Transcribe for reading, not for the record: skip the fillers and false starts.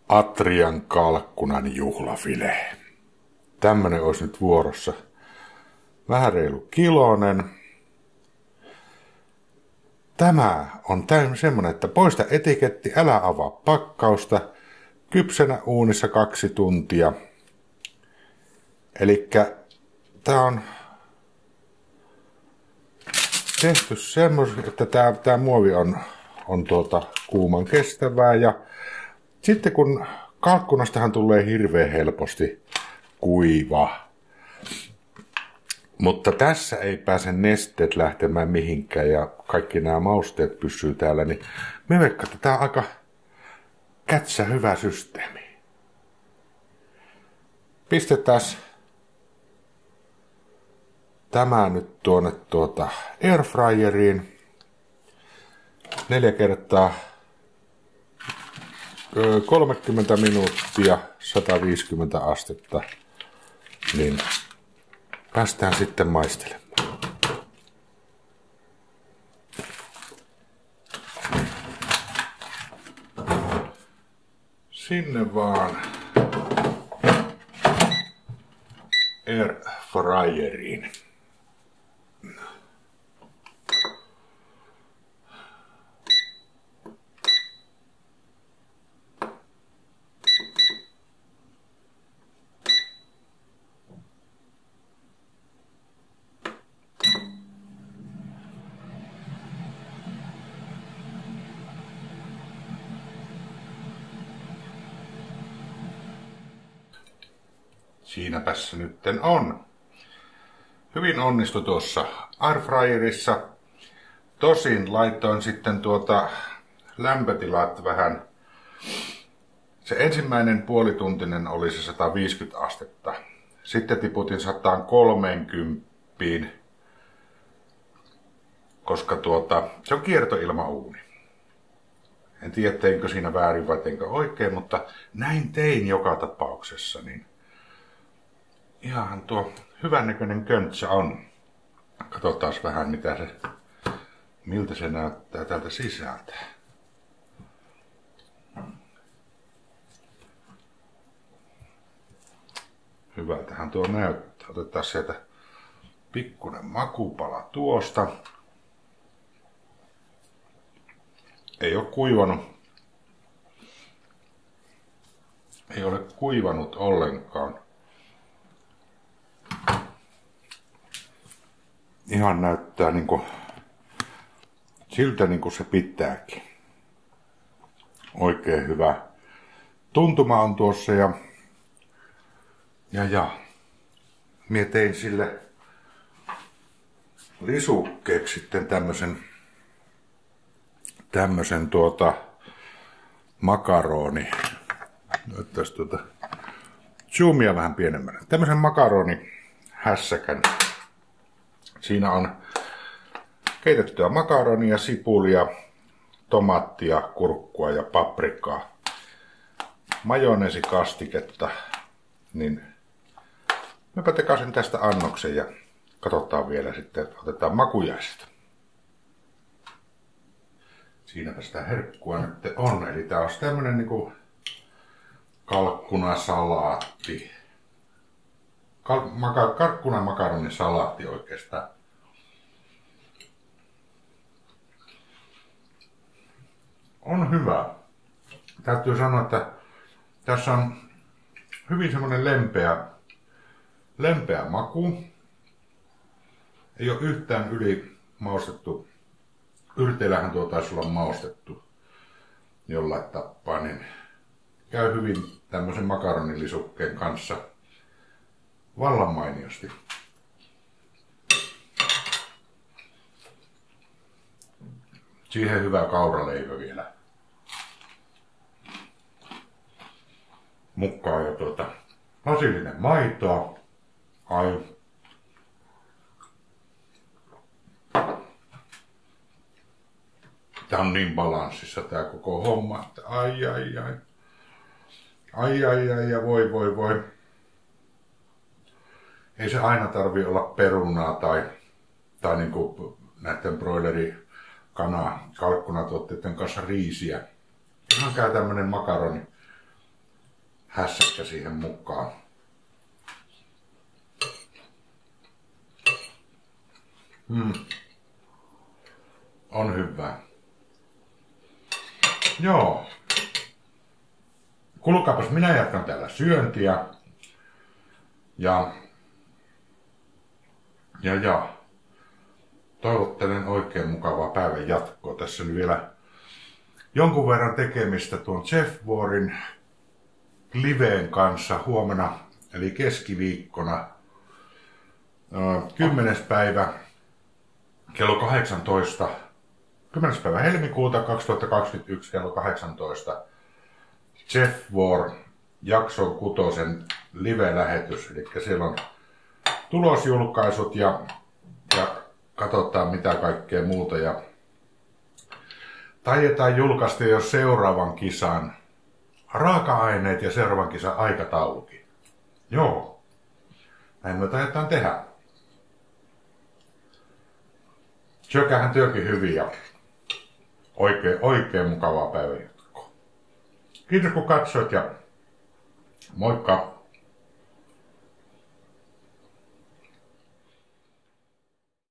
Atrian kalkkunan juhlafile. Tämmönen olisi nyt vuorossa. Vähän reilu kilonen. Tämä on semmonen, että poista etiketti, älä avaa pakkausta. Kypsenä uunissa 2 tuntia. Elikkä tää on tehty semmoisen, että tää muovi on kuuman kestävää. Ja sitten kun kalkkunastahan tulee hirveän helposti kuiva. Mutta tässä ei pääse nesteet lähtemään mihinkään ja kaikki nämä mausteet pysyy täällä. Niin me veikkaan, että tää on aika kätsä hyvä systeemi. Pistetään tämä nyt tuonne airfryeriin 4 kertaa 30 minuuttia 150 astetta, niin päästään sitten maistelemaan. Sinne vaan airfryeriin. Siinäpäs se nytten on. Hyvin onnistui tuossa airfryerissa. Tosin laitoin sitten lämpötilat vähän. Se ensimmäinen puolituntinen oli se 150 astetta. Sitten tiputin 130, koska se on kiertoilmauuni. En tiedä teinkö siinä väärin vai teinkö oikein, mutta näin tein joka tapauksessa. Niin ihan tuo hyvännäköinen köntsä on. Katsotaan vähän miltä se näyttää täältä sisältä. Hyvältähän tuo näyttää. Otetaan sieltä pikkuinen makupala tuosta. Ei ole kuivanut. Ei ole kuivanut ollenkaan. Ihan näyttää siltä niin kuin se pitääkin. Oikein hyvä tuntuma on tuossa ja mie tein sille lisukkeeksi sitten tämmösen makaroni. Näyttäis zoomia vähän pienemmänä. Tämmösen makaronihässäkän. Siinä on keitettyä makaronia, sipulia, tomaattia, kurkkua ja paprikaa. Majoneesikastiketta. Niin mäpä tekasin tästä annoksen ja katsotaan vielä sitten, otetaan makujaiset. Siinäpä sitä herkkua nyt on. Eli tää on tämmönen niinku kalkkunasalaatti. Kalkkunamakaronisalaatti oikeastaan. On hyvä. Täytyy sanoa, että tässä on hyvin semmonen lempeä maku. Ei ole yhtään yli maustettu. Yrteillähän tuo taisi olla maustettu jollain tappaa, niin käy hyvin tämmösen makaronilisukkeen kanssa vallan mainiosti. Siihen hyvä kauraleipä vielä. Mukaan jo lasillinen maitoa. Ai. Tää on niin balanssissa tää koko homma, että ai. Ja voi. Ei se aina tarvi olla perunaa tai niinku näiden kalkkunatuotteiden kanssa riisiä. Ihan käy tämmönen makaroni hässäkkä siihen mukaan. On hyvä. Joo. Kuulkaapas, minä jatkan täällä syöntiä. Ja toivottelen oikein mukavaa päivän jatkoa. Tässä on vielä jonkun verran tekemistä tuon Jeff Warin liveen kanssa huomenna, eli keskiviikkona 10. päivä kello 18. 10. päivä helmikuuta 2021 kello 18. Jeff War jakson 6 live-lähetys, eli siellä on tulosjulkaisut ja katsotaan mitä kaikkea muuta. Ja taitetaan julkaista jo seuraavan kisan raaka-aineet ja seuraavan kisan aikataulukin. Joo, näin me taidetaan tehdä. Syökäähän työkin hyvin ja oikein mukavaa päivän jatkoa. Kiitos kun katsoit ja moikka!